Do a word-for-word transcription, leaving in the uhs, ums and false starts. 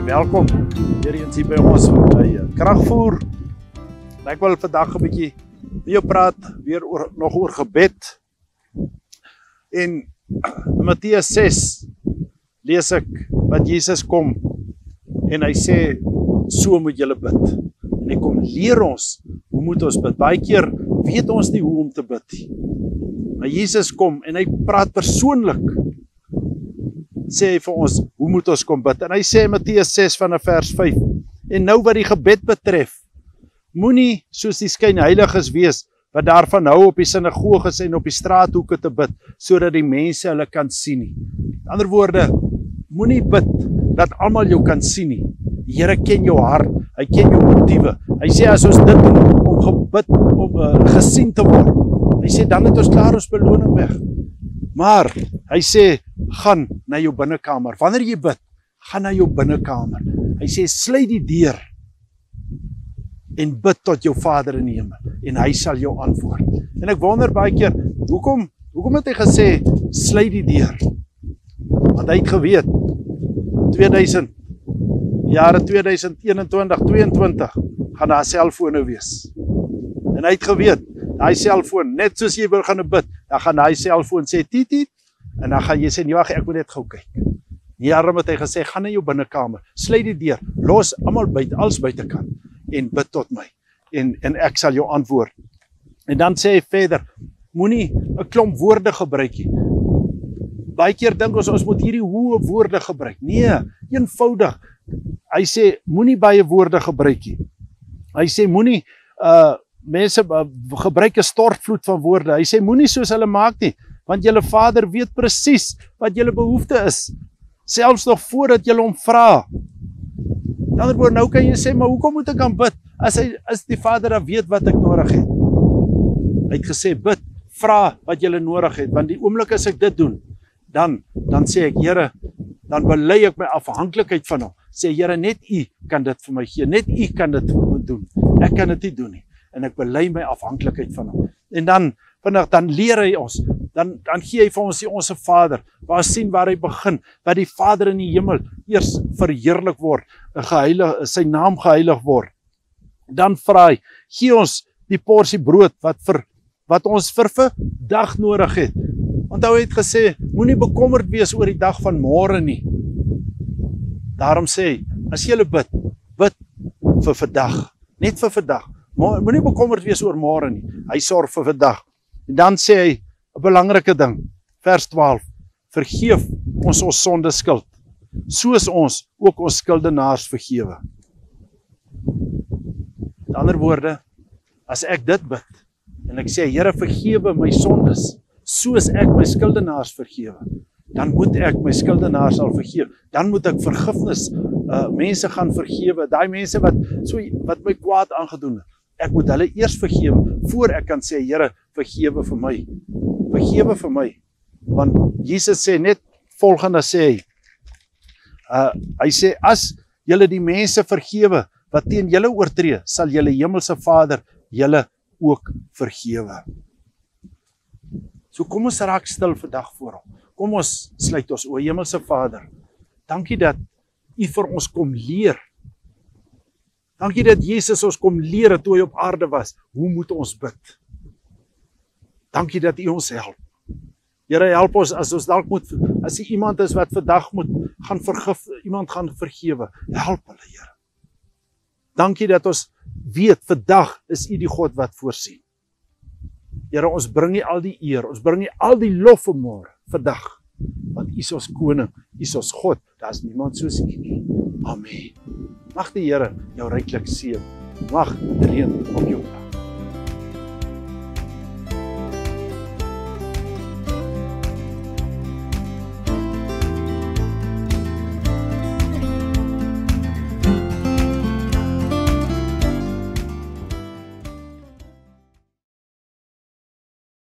Welkom weer eens hier by ons by KRAGVOER. Ek wil vandag 'n bietjie met jou praat weer oor, nog oor gebed. En in Matteus ses lees ek wat Jesus kom en hy sê, so moet julle bid. En hy kom leer ons, hoe moet ons bid? Baie keer weet ons nie hoe om te bid nie. Maar Jesus kom en hy praat persoonlik, sê hy vir ons, hoe moet ons kom bid? En hy sê in Matteus ses vanaf vers vyf, en nou wat die gebed betref, moenie soos die skynheiliges wees, wat daarvan hou op die sinagoges en op die straathoeke te bid, sodat die mense hulle kan sien nie. In ander woorde, moenie bid, dat almal jou kan sien nie. Die Here ken jou hart, hy ken jou motiewe. Hy sê as ons dit doen, om gebid, om uh, gesien te word, hy sê dan het ons klaar ons beloning weg. Maar, hy sê, gaan na jou binnekamer. Wanneer jy bid, gaan na jou binnekamer. Hy sê, sluit die deur en bid tot jou Vader in die hemel en hy sal jou antwoord. En ek wonder baie keer, hoekom, hoekom het hy gesê, sluit die deur? Want hy het geweet, tweeduisend, jare tweeduisend eenentwintig, tweeëntwintig, gaan daar selfone wees. En hy het geweet, die selfoon, net soos jy wil gaan bid, dan gaan die selfoon sê, tiet, tiet, en dan gaan jy sê, nee, wacht, ek moet net gou kyk. Daarom het hy gesê, gaan na jou binnekamer, sluit die deur, los allemaal buiten, alles buitenkant, en bid tot my, en, en ek sal jou antwoord. En dan sê hy verder, moenie 'n klomp woorde gebruik nie. Baie keer dink ons, ons moet hierdie hoë woorde gebruik. Nee, eenvoudig. Hy sê, moenie baie woorde gebruik nie. Hy sê, moenie, uh, mense uh, gebruik 'n stortvloed van woorde. Hy sê, moenie soos hulle maak nie, want julle Vader weet presies wat julle behoefte is, selfs nog voordat julle hom vra. In ander woorde, nou kan jy sê, maar hoekom moet ek aan bid, as, hy, as die Vader dan weet wat ek nodig het? Hy het gesê, bid, vra wat julle nodig het, want die oomblik as ek dit doen, dan, dan sê ek, Here, dan bely ek my afhanklikheid van hom, sê, Here, net U kan dit vir my gee, net U kan dit vir my doen, ek kan dit nie doen nie, en ek bely my afhanklikheid van hom. En dan, vandag, dan leer hy ons, dan, dan gee hy vir ons die onse Vader, waar sien waar hy begin, waar die Vader in die hemel eers verheerlik word, geheilig, sy naam geheilig word. Dan vra hy, gee ons die porsie brood, wat, vir, wat ons vir vandag nodig het. Want hy het gesê, moenie bekommerd wees oor die dag van môre nie. Daarom sê hy, as jy bid, bid vir vandag, net vir vandag. Moenie bekommerd wees oor môre nie, hy sorg vir vandag. En dan sê hy, 'n belangrike ding, vers twaalf, vergeef ons ons sonde skuld, soos ons ook ons skuldenaars vergewe. In ander woorde, as ek dit bid, en ek sê, Here, vergewe my sondes, soos ek my skuldenaars vergewe, dan moet ek my skuldenaars al vergewe, dan moet ek vergifnis, uh, mense gaan vergewe, die mense wat, so, wat my kwaad aangedoen het, ek moet hulle eers vergewe, voor ek kan sê, Here, vergewe vir my, vergewe vir my, want Jesus sê net volgende sê hy, uh, hy sê, as julle die mense vergewe, wat teen julle oortree, sal julle hemelse Vader julle ook vergewe. So kom ons raak stil vandag voor hom, kom ons sluit ons, o hemelse Vader, dankie dat U vir ons kom leer, dankie dat Jesus ons kom leer, toe hy op aarde was, hoe moet ons bid? Dankie dat U ons help. Here, help ons, as ons dalk moet, as jy iemand is wat vandag moet gaan vergif, iemand gaan vergewe, help hulle, Here. Dankie dat ons weet, vandag is U die God wat voorsien. Here, ons bring U al die eer, ons bring U al die lof vanmôre, vandag, want U is ons koning, U is ons God, daar is niemand soos U nie. Amen. Mag die Here jou ryklik seën, mag dit reën op jou.